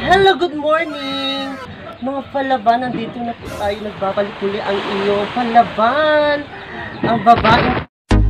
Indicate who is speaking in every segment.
Speaker 1: Hello, good morning! Mga palaban, nandito na po tayo. Nagbabalik uli ang iyong palaban. Ang babaeng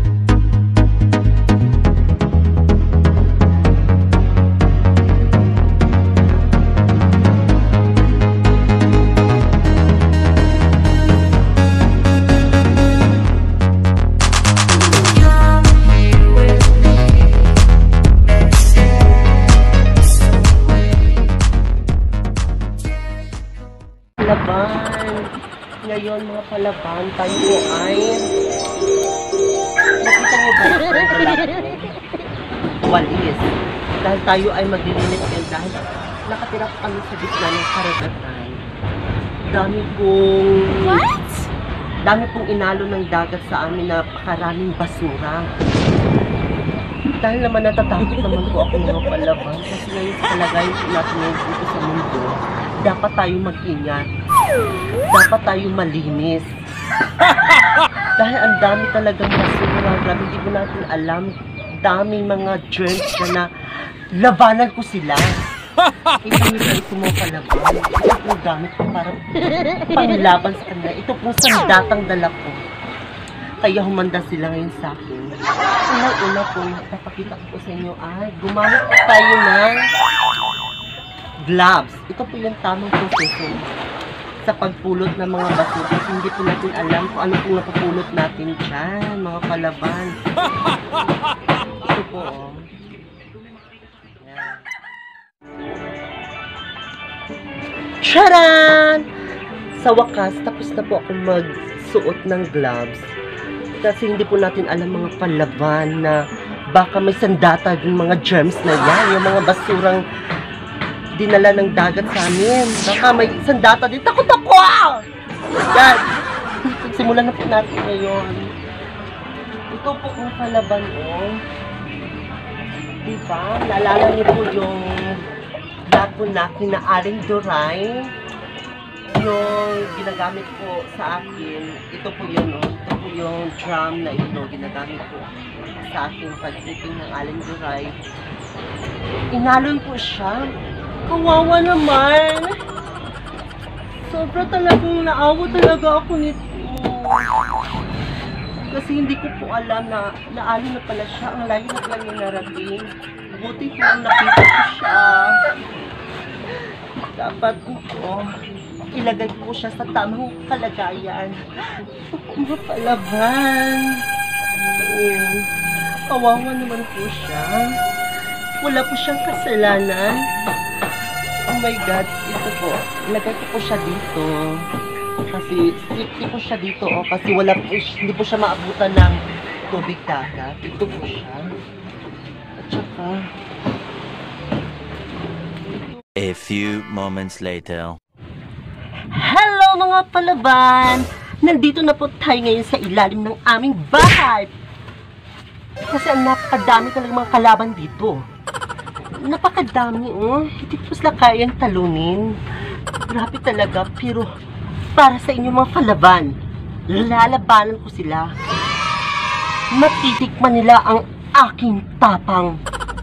Speaker 1: palaban. Ngayon mga palaban, tayo po ay nakita niyo ba? Walis. Dahil tayo ay maglilinis yan dahil nakatira po kami sa gitna ng karagatan. Dami pong inalo ng dagat sa amin na pakaraming basura. Dahil naman natatakot naman po ako mga palaban kasi ngayon sa kalagayan natin dito sa mundo, dapat tayo mag-ingat. Dapat tayo malinis. Dahil ang dami talagang basura. Grabe, hindi ko natin alam. Daming mga germs na labanan ko sila. Hindi nyo ko mga palaban. Ito po gamit ko para panglaban sa kanila. Ito po sandatang dala ko. Kaya humanda sila ngayon sa akin. Una po, napakita ko sa inyo ay gumamit po tayo ng gloves. Ito po yung tamang proseso sa pagpulot ng mga basura. Kasi hindi po natin alam kung ano pong napapulot natin dyan, mga palaban. Ito po, oh. Yan. Charan! Sa wakas, tapos na po ako magsuot ng gloves. Kasi hindi po natin alam mga palaban na baka may sandata yung mga germs na yan, yung mga basurang dinala ng dagat sa amin. Baka may sandata din. Takot ako! Yan. Simulan na po natin ngayon. Ito po ang palaban ko. Diba? Naalala niyo po yung vlog po natin na Aling Duray. Yung ginagamit po sa akin. Ito po yun, oh. Ito po yung drum na ito. Ginagamit po sa akin pag-dripping ng Aling Duray. Inalon po siya. Kawawa naman. Sobra talagang naawa talaga ako nito. Kasi hindi ko po alam na naalo na pala siya. Ang layo na pala niya narating. Buti po nakita ko siya. Dapat po ilagay po siya sa tamang kalagayan. Mapalaban. Kawawa naman po siya. Wala po siyang kasalanan. Oh my God, ito po. Ilagay ko po siya dito. Kasi safety po siya dito. Oh, kasi wala po, hindi po siya maabutan ng tubig dagat. Ito po siya. At saka
Speaker 2: a few moments later.
Speaker 1: Hello mga palaban! Nandito na po tayo ngayon sa ilalim ng aming bahay. Kasi ang napakadami talagang mga kalaban dito. Napakadami, oh. Hindi po sila kayang talunin. Grabe talaga, pero para sa inyo mga kalaban, lalabanan ko sila. Matitikman nila ang aking tapang.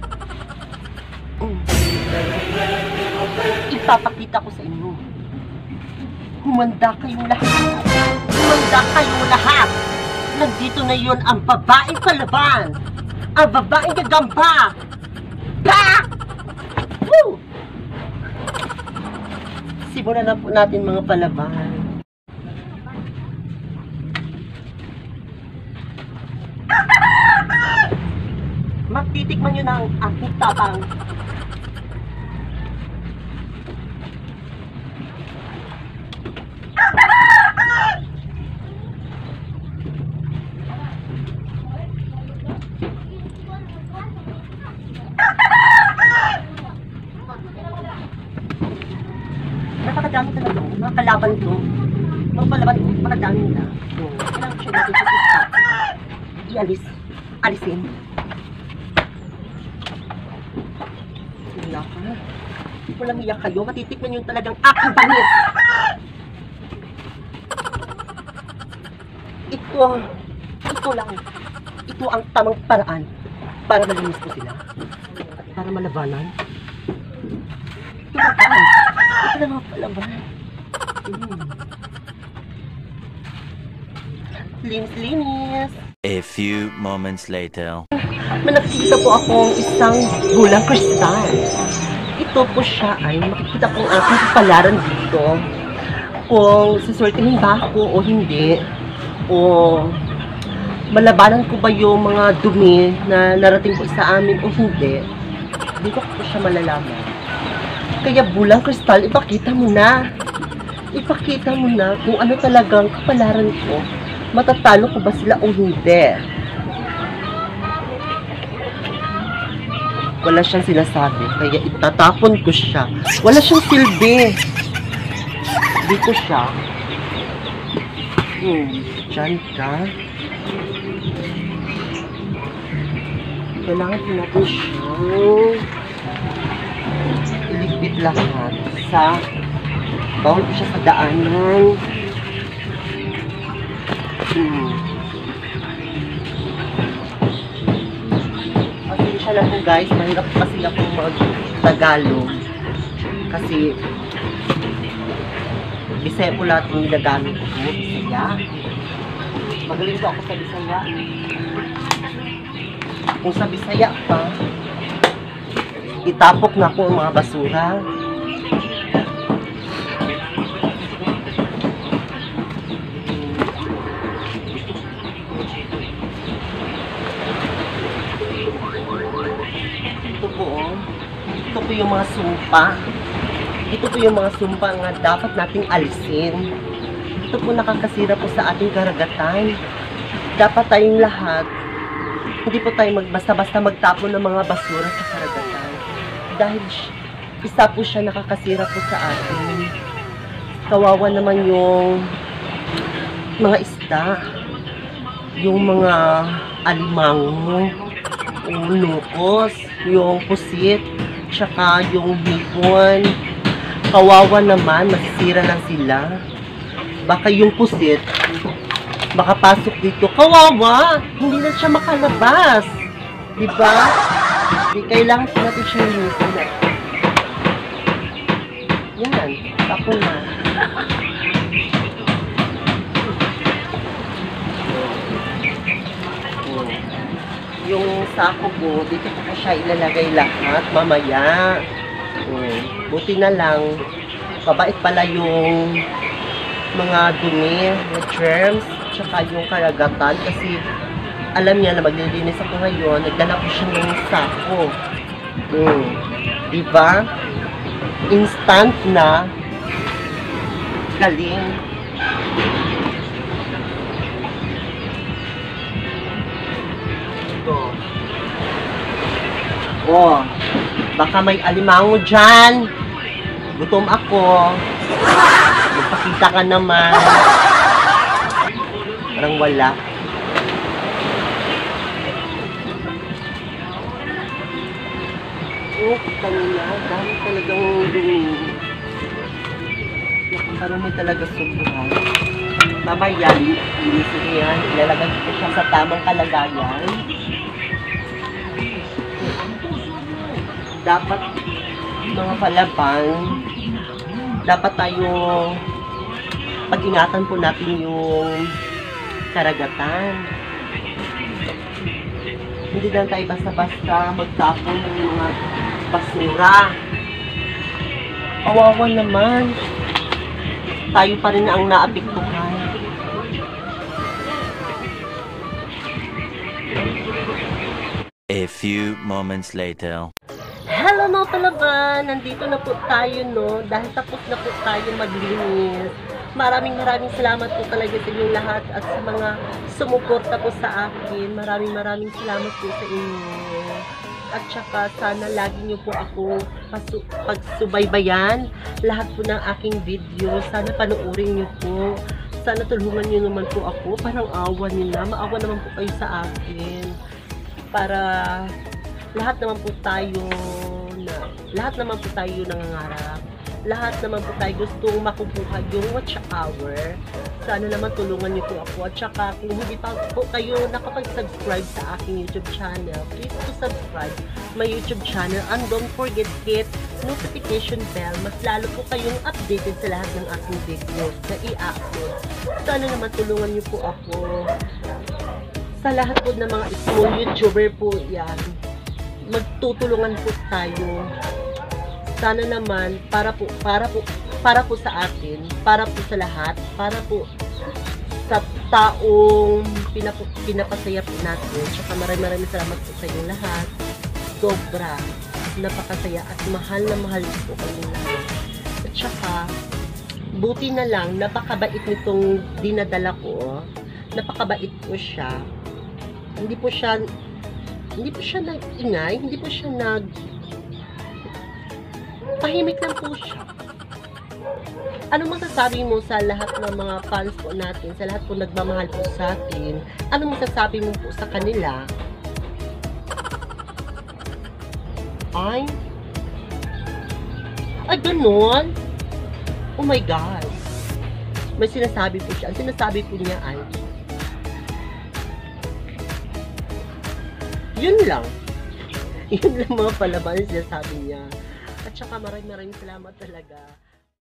Speaker 1: Ipapakita ko sa inyo. Humanda kayong lahat. Humanda kayong lahat. Nandito na yun ang babaeng kalaban. Ang babaeng gagamba. Bah! Woo! Simulan na po natin mga palaban. Magtitikman nyo ng aking tapang. Napakadami talaga, mga kalaban ito. Mga palaban ito, napakadami nila. Kailangan siya natin sa stop. Alisin. Wala ka. Walang iyak kayo, matitikman yung talagang aking banis. Ito lang. Ito ang tamang paraan para malinis ko sila. At para malabanan. Ito Ito na mga palaban. Linis.
Speaker 2: A few moments later.
Speaker 1: May nakikita po akong isang bulang kristal. Ito po siya ay makikita kong aking kapalaran dito. Kung saswertihin ba ako o hindi. O malabanan ko ba yung mga dumi na narating po sa amin o hindi. Hindi ko po siya malalaman. Kaya bulang kristal, ipakita mo na. Ipakita mo na kung ano talagang kapalaran ko. Matatalo ko ba sila o hindi. Wala siyang sinasabi, kaya itatapon ko siya. Wala siyang silbi. Dito siya. Diyan ka. Kailangan po natin siyang iligpit lahat sa bawal ko siya sa daanan. Pasensya na po guys, mahirap kasi ako mag-Tagalog kasi Bisaya po lahat yung ginagamit ko. Bisaya. Magaling po ako sa Bisaya. Kung sa Bisaya pa, itapok na po ang mga basura. Ito po yung mga sumpa. Ito po yung mga sumpa nga dapat nating alisin. Ito po nakakasira po sa ating karagatan. Dapat tayong lahat, hindi po tayo basta-basta magtapon ng mga basura sa karagatan. Dahil isa po siya nakakasira po sa atin. Kawawa naman yung mga isda. Yung mga alimango, yung lukos, yung pusit, tsaka yung hipon. Kawawa naman, masisira lang sila. Baka yung pusit, makapasok dito. Kawawa! Hindi na siya makalabas. Diba? Di kailangan natin siya linisin. Yan. Tapos na. Yung sako ko, dito ko siya ilalagay lahat mamaya. Buti na lang, mabait pala yung mga dumi, yung germs, tsaka yung karagatan kasi alam niya na maglilinis ako ngayon, nagdala ko siya ng sako. Diba? Instant na galing. Ito. Oh, baka may alimango dyan. Gutom ako. Magpakita ka naman. Parang wala. Oh, kanina. Dami talagang dumi. Nakarami talaga sobrang. Mamaya, linisin yan. Ilalagay ko siya sa tamang kalagayan. Dapat mga palaban, dapat tayo pag-ingatan po natin yung karagatan. Hindi lang tayo basta-basta magtapon ng mga basura. Kawawa naman. Tayo pa rin ang naapektuhan.
Speaker 2: A few moments later.
Speaker 1: Hello mga palaban! Nandito na po tayo no, dahil tapos na po tayo maglinis. Maraming salamat po talaga sa inyong lahat at sa mga sumuporta po sa akin. Maraming salamat po sa inyo. At saka sana lagi niyo po ako pagsubaybayan lahat po ng aking video. Sana panoorin niyo po. Sana tulungan niyo naman po ako. Parang awa nila. Maawa naman po kayo sa akin. Para lahat naman po tayo nangangarap. Lahat naman po tayo gustong makukuha yung watch hour. Sana naman tulungan niyo po ako. At saka kung hindi pa po kayo nakapag-subscribe sa aking YouTube channel, please to subscribe my YouTube channel and don't forget hit notification bell, mas lalo po kayong updated sa lahat ng aking videos na i-upload. Sana naman tulungan niyo po ako. Sa lahat po ng mga small YouTuber po yan, magtutulungan po tayo. Sana naman, para po sa atin, para po sa lahat, para po sa taong pinapasaya po natin. Tsaka maraming salamat po sa inyong lahat. Sobra, napakasaya at mahal na mahal po kayong lahat. At tsaka, buti na lang, napakabait nitong dinadala ko. Napakabait po siya. Hindi po siya nag-ingay, hindi po siya tahimik lang po siya. Ano masasabi mo sa lahat ng mga fans po natin, sa lahat po nagmamahal po sa atin? Ano masasabi mo po sa kanila? Ay, ganun? Oh my God. May sinasabi po siya. Ang sinasabi po niya ay, yun lang. Yun lang mga palaban sinasabi niya. At saka maraming salamat talaga.